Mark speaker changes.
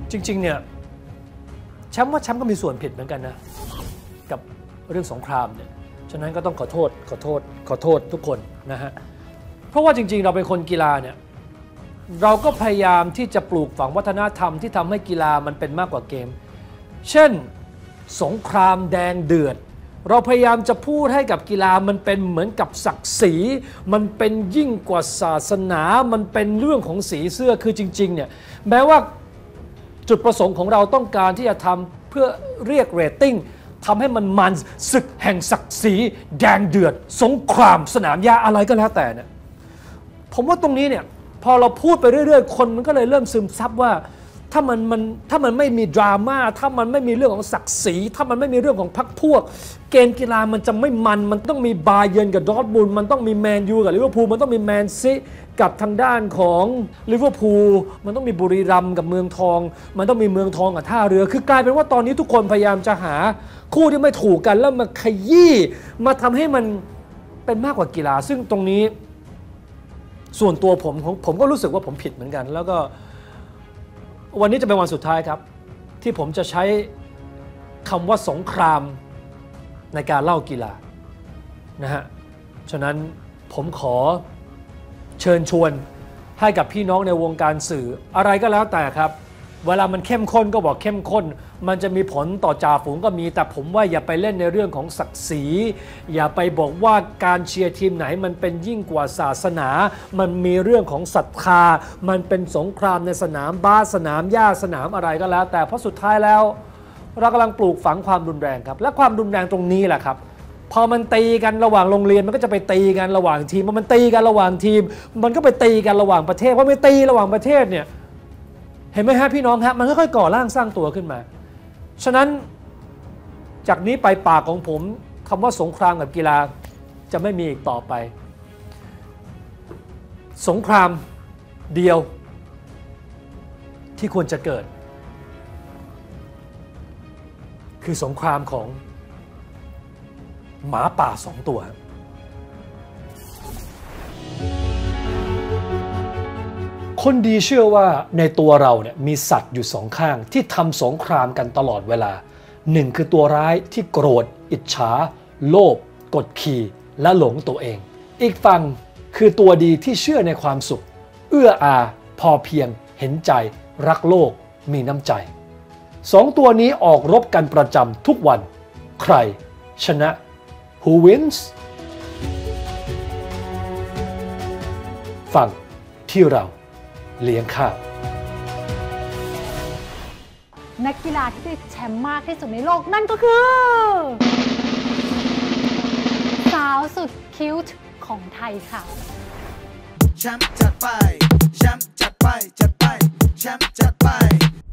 Speaker 1: จริงๆเนี่ยแชมป์ว่าแชมป์ก็มีส่วนผิดเหมือนกันนะกับเรื่องสงครามเนี่ยฉะนั้นก็ต้องขอโทษทุกคนนะฮะเพราะว่าจริงๆเราเป็นคนกีฬาเนี่ยเราก็พยายามที่จะปลูกฝังวัฒนธรรมที่ทำให้กีฬามันเป็นมากกว่าเกมเช่นสงครามแดงเดือดเราพยายามจะพูดให้กับกีฬามันเป็นเหมือนกับศักดิ์ศรีมันเป็นยิ่งกว่าศาสนามันเป็นเรื่องของสีเสื้อคือจริงๆเนี่ยแม้ว่าจุดประสงค์ของเราต้องการที่จะทำเพื่อเรียกเรตติ้งทำให้มันศึกแห่งศักดิ์ศรีแดงเดือดสงครามสนามหญ้าอะไรก็แล้วแต่เนี่ยผมว่าตรงนี้เนี่ยพอเราพูดไปเรื่อยๆคนมันก็เลยเริ่มซึมซับว่าถ้ามันไม่มีดราม่าถ้ามันไม่มีเรื่องของศักดิ์ศรีถ้ามันไม่มีเรื่องของพรรคพวกเกมกีฬามันจะไม่มันต้องมีบาเยิร์นกับดอร์ทมุนด์มันต้องมีแมนยูกับลิเวอร์พูลมันต้องมีแมนซีกับทางด้านของลิเวอร์พูลมันต้องมีบุรีรัมย์กับเมืองทองมันต้องมีเมืองทองกับท่าเรือคือกลายเป็นว่าตอนนี้ทุกคนพยายามจะหาคู่ที่ไม่ถูกกันแล้วมาขยี้มาทำให้มันเป็นมากกว่ากีฬาซึ่งตรงนี้ส่วนตัวผมก็รู้สึกว่าผมผิดเหมือนกันแล้วก็วันนี้จะเป็นวันสุดท้ายครับที่ผมจะใช้คำว่าสงครามในการเล่ากีฬานะฮะฉะนั้นผมขอเชิญชวนให้กับพี่น้องในวงการสื่ออะไรก็แล้วแต่ครับเวลามันเข้มข้นก็บอกเข้มข้นมันจะมีผลต่อจ่าฝูงก็มีแต่ผมว่าอย่าไปเล่นในเรื่องของศักดิ์ศรีอย่าไปบอกว่าการเชียร์ทีมไหนมันเป็นยิ่งกว่าศาสนามันมีเรื่องของศรัทธามันเป็นสงครามในสนามบาสสนามหญ้าสนามอะไรก็แล้วแต่เพราะสุดท้ายแล้วเรากำลังปลูกฝังความรุนแรงครับและความรุนแรงตรงนี้แหละครับพอมันตีกันระหว่างโรงเรียนมันก็จะไปตีกันระหว่างทีมมันตีกันระหว่างทีมมันก็ไปตีกันระหว่างประเทศเพราะไม่ตีระหว่างประเทศเนี่ยเห็นไหมฮะพี่น้องครับมันค่อยๆก่อร่างสร้างตัวขึ้นมาฉะนั้นจากนี้ไปปากของผมคำว่าสงครามกับกีฬาจะไม่มีอีกต่อไปสงครามเดียวที่ควรจะเกิดคือสงครามของหมาป่า2 ตัวคนดีเชื่อว่าในตัวเราเนี่ยมีสัตว์อยู่2 ข้างที่ทำสงครามกันตลอดเวลา1คือตัวร้ายที่โกรธอิจฉาโลภกดขี่และหลงตัวเองอีกฝั่งคือตัวดีที่เชื่อในความสุขเอื้ออาพอเพียงเห็นใจรักโลกมีน้ำใจ2 ตัวนี้ออกรบกันประจำทุกวันใครชนะ Who wins ฝั่งที่เราเลี้ยงข้าว
Speaker 2: นักกีฬาที่ได้แชมป์มากที่สุดในโลกนั่นก็คือสาวสุดคิ้วของไทยค่ะ
Speaker 3: แชมป์จัดไปแชมป์จัดไปจัดไปแชมป์จัดไป